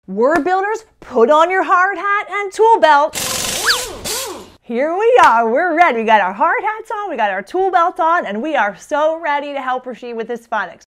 Word builders, put on your hard hat and tool belt. Here we are, we're ready. We got our hard hats on, we got our tool belts on, and we are so ready to help Rashid with his phonics.